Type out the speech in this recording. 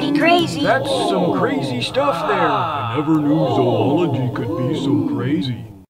pretty crazy. That's some crazy stuff there. I never knew zoology could be so crazy.